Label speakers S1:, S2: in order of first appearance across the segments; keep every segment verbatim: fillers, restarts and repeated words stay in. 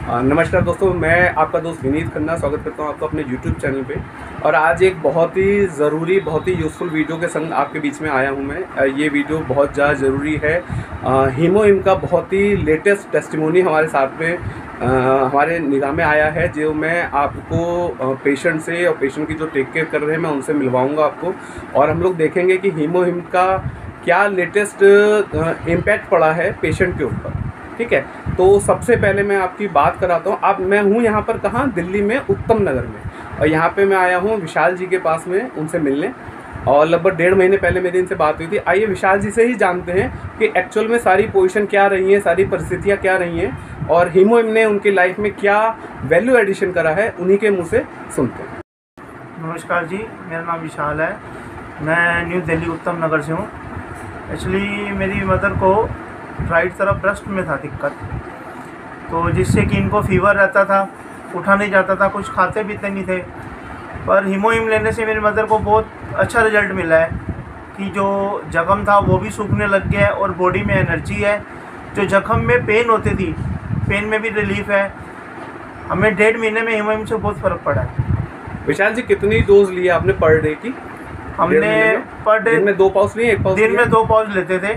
S1: नमस्कार दोस्तों, मैं आपका दोस्त विनीत खन्ना स्वागत करता हूं आपको अपने यूट्यूब चैनल पे। और आज एक बहुत ही ज़रूरी, बहुत ही यूज़फुल वीडियो के संग आपके बीच में आया हूं मैं। ये वीडियो बहुत ज़्यादा ज़रूरी है। हीमोहिम का बहुत ही लेटेस्ट टेस्टिमोनी हमारे साथ में आ, हमारे निगाह में आया है, जो मैं आपको पेशेंट से और पेशेंट की जो टेक केयर कर रहे हैं मैं उनसे मिलवाऊँगा आपको। और हम लोग देखेंगे कि हीमोहिम का क्या लेटेस्ट इम्पैक्ट पड़ा है पेशेंट के ऊपर। ठीक है, तो सबसे पहले मैं आपकी बात कराता हूँ। अब मैं हूँ यहाँ पर कहाँ, दिल्ली में उत्तम नगर में, और यहाँ पे मैं आया हूँ विशाल जी के पास में उनसे मिलने। और लगभग डेढ़ महीने पहले मेरी इनसे बात हुई थी। आइए विशाल जी से ही जानते हैं कि एक्चुअल में सारी पोजीशन क्या रही है, सारी परिस्थितियाँ क्या रही हैं, और हीमोहिम ने उनकी लाइफ में क्या वैल्यू एडिशन करा है, उन्हीं के मुँह से सुनते हैं।
S2: नमस्कार जी, मेरा नाम विशाल है। मैं न्यू दिल्ली उत्तम नगर से हूँ। एक्चुअली मेरी मदर को राइट तरफ ब्रेस्ट में था दिक्कत, तो जिससे कि इनको फीवर रहता था, उठा नहीं जाता था, कुछ खाते पीते नहीं थे। पर हीमोहिम लेने से मेरी मदर को बहुत अच्छा रिजल्ट मिला है कि जो जख्म था वो भी सूखने लग गया है और बॉडी में एनर्जी है। जो जख्म में पेन होती थी, पेन में भी रिलीफ है। हमें डेढ़ महीने में हीमोहिम से बहुत फ़र्क पड़ा है।
S1: विशाल जी, कितनी डोज लिया आपने पर डे की?
S2: हमने पर डे
S1: में दो पाउच नहीं, एक पाउच
S2: दिन में दो पाउच लेते थे,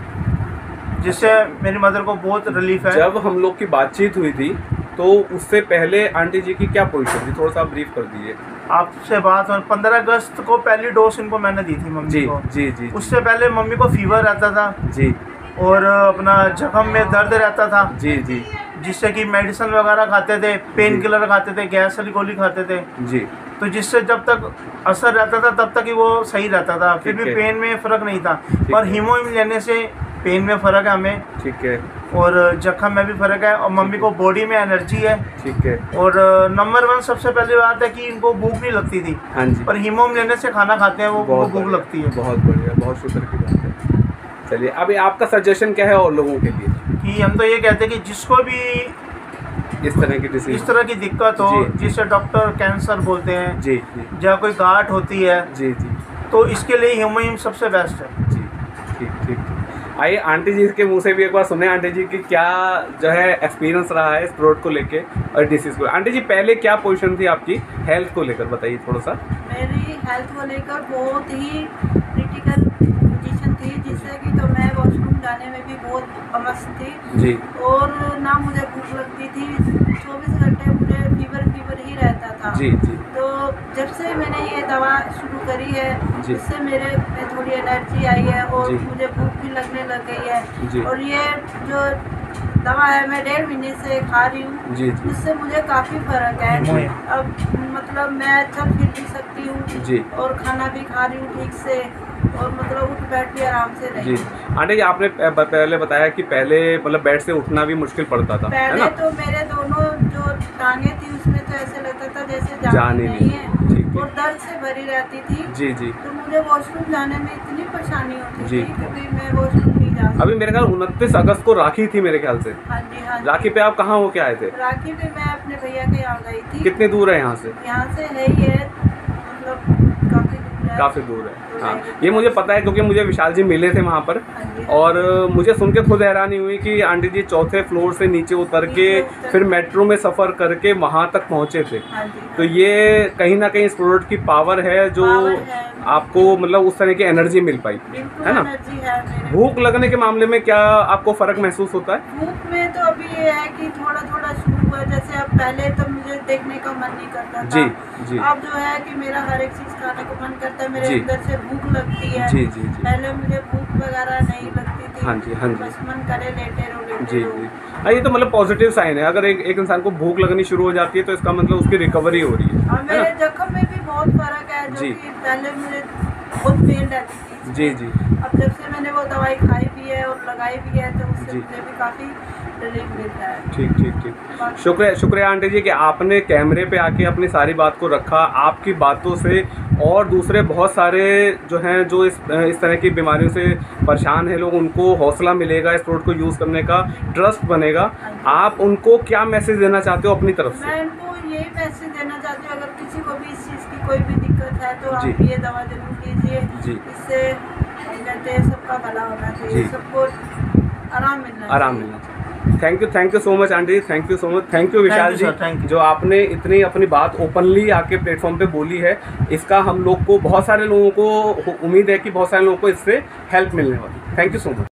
S2: जिससे मेरी मदर को बहुत रिलीफ है।
S1: जब हम लोग की बातचीत हुई थी तो उससे पहले आंटी जी की क्या पोजीशन थी, थोड़ा सा ब्रीफ कर दीजिए।
S2: आपसे बात और पंद्रह अगस्त को पहली डोज इनको मैंने दी थी मम्मी
S1: जी,
S2: को।
S1: जी जी।
S2: उससे पहले मम्मी को फीवर रहता था
S1: जी,
S2: और अपना जख्म में दर्द रहता था।
S1: जी जी।
S2: जिससे कि मेडिसिन वगैरह खाते थे, पेन किलर खाते थे, गैस वाली गोली खाते थे
S1: जी।
S2: तो जिससे जब तक असर रहता था तब तक ही वो सही रहता था, फिर भी पेन में फ़र्क नहीं था। पर हीमोहिम लेने से पेन में फ़र्क है हमें,
S1: ठीक है,
S2: और जख्म में भी फ़र्क है, और मम्मी को बॉडी में एनर्जी है,
S1: ठीक है।
S2: और नंबर वन सबसे पहली बात है कि इनको भूख नहीं लगती थी।
S1: हाँ जी।
S2: पर हीमोहिम लेने से खाना खाते हैं वो वो भूख लगती है।
S1: बहुत बढ़िया, बहुत शुक्र की बात है। चलिए, अभी आपका सजेशन क्या है और लोगों के लिए?
S2: कि हम तो ये कहते हैं कि जिसको भी
S1: इस तरह की डिसीज,
S2: इस तरह की दिक्कत हो, जिसे डॉक्टर कैंसर बोलते हैं
S1: जी जी,
S2: या कोई गांठ होती है, जी जी, तो इसके लिए हीमोहिम सबसे बेस्ट है।
S1: जी, ठीक ठीक ठीक। आइए आंटी जी के मुंह से भी एक बार सुने, आंटी जी की क्या जो है एक्सपीरियंस रहा है इस प्रोडक्ट को लेके और डिसीज को। आंटी जी, पहले क्या पोजीशन थी आपकी हेल्थ को लेकर, बताइए थोड़ा सा।
S3: मेरी हेल्थ को लेकर बहुत ही क्रिटिकल पोजीशन थी, जिससे कि तो मैं वॉशरूम जाने में भी बहुत अमस्त थी
S1: जी,
S3: और ना मुझे भूख लगती थी। चौबीस घंटे मुझे फीवर फीवर ही रहता था।
S1: जी जी।
S3: तो जब से मैंने ये दवा शुरू करी है, इससे मेरे में थोड़ी एनर्जी आई है और मुझे भूख भी लगने लग गई है। और ये जो दवा है मैं डेढ़ महीने से खा रही हूँ, जिससे मुझे काफ़ी फर्क है। अब मतलब मैं चल फिर भी सकती हूँ और खाना भी खा रही हूँ ठीक से, और मतलब उठ बैठ भी आराम से रही।
S1: जी आंटी जी, आपने पहले बताया कि पहले मतलब बेड से उठना भी मुश्किल पड़ता था,
S3: पहले
S1: है ना?
S3: तो मेरे दोनों जो टांगे थी उसमें तो ऐसे लगता था जैसे जान,
S1: जान ही
S3: नहीं
S1: है,
S3: है, और दर्द से भरी रहती थी।
S1: जी जी।
S3: तो मुझे वॉशरूम जाने में इतनी परेशानी होती
S1: जी।
S3: थी कि मैं वॉशरूम नहीं जा सकती।
S1: अभी मेरे ख्याल उनतीस अगस्त को राखी थी मेरे ख्याल से।
S3: हाँ जी, हाँ जी।
S1: राखी पे आप कहाँ होके आए थे?
S3: राखी पे मैं अपने भैया के यहाँ गई थी।
S1: कितनी दूर है यहाँ से?
S3: यहाँ से है ही है, मतलब काफी दूर है।
S1: काफी दूर है, हाँ ये मुझे पता है क्योंकि मुझे विशाल जी मिले थे वहाँ पर। और मुझे सुन के खुद हैरानी हुई कि आंटी जी चौथे फ्लोर से नीचे उतर के फिर मेट्रो में सफ़र करके वहाँ तक पहुँचे थे। तो ये कहीं ना कहीं इस प्रोडक्ट की पावर है जो आपको मतलब उस तरह की एनर्जी मिल पाई, है ना? भूख लगने के मामले में क्या आपको फ़र्क महसूस होता है?
S3: भूख में तो अभी ये है कि थोड़ा थोड़ा शुरू हुआ, जैसे अब पहले तो मुझे देखने का मन नहीं करता था।
S1: जी जी।
S3: अब जो है कि मेरा हर एक चीज़ खाने को मन करता है, मेरे अंदर से भूख लगती है।
S1: जी जी जी।
S3: पहले मुझे भूख वगैरह नहीं लगती थी।
S1: हाँ जी, हाँ जी।
S3: बस मन करे लेटे रहो लेटे
S1: जी
S3: रहो।
S1: जी। हाँ, ये तो मतलब पॉजिटिव साइन है। अगर एक एक इंसान को भूख लगनी शुरू हो जाती है तो इसका मतलब उसकी रिकवरी हो रही है।
S3: और मेरे जख्म में भी बहुत फर्क है, जो कि पहले मुझे बहुत पेन रहती थी।
S1: जी जी।
S3: अब जब से मैंने वो दवाई खाई भी है और लगाई भी है तो उससे मुझे भी काफ़ी रिलीफ मिलता है।
S1: ठीक ठीक ठीक। शुक्रिया शुक्रिया आंटी जी कि आपने कैमरे पे आके अपनी सारी बात को रखा। आपकी बातों से और दूसरे बहुत सारे जो हैं जो इस इस तरह की बीमारियों से परेशान हैं लोग, उनको हौसला मिलेगा इस प्रोडक्ट को यूज़ करने का, ट्रस्ट बनेगा। आप उनको क्या मैसेज देना चाहते हो अपनी तरफ से?
S3: मैं उनको यही मैसेज देना चाहती हूँ, अगर किसी को भी इस चीज़ की कोई भी दिक्कत है तो आप ये दवा जरूर लीजिए। इससे कहते हैं सबका भला होना चाहिए, सबको आराम मिलना
S1: आराम मिलना चाहिए। Thank you thank you so much aunty, thank you so much, thank you Vishal ji, जो आपने इतनी अपनी बात ओपनली आके प्लेटफॉर्म पे बोली है। इसका हम लोग को, बहुत सारे लोगों को उम्मीद है कि बहुत सारे लोगों को इससे हेल्प मिलने वाली। Thank you so much.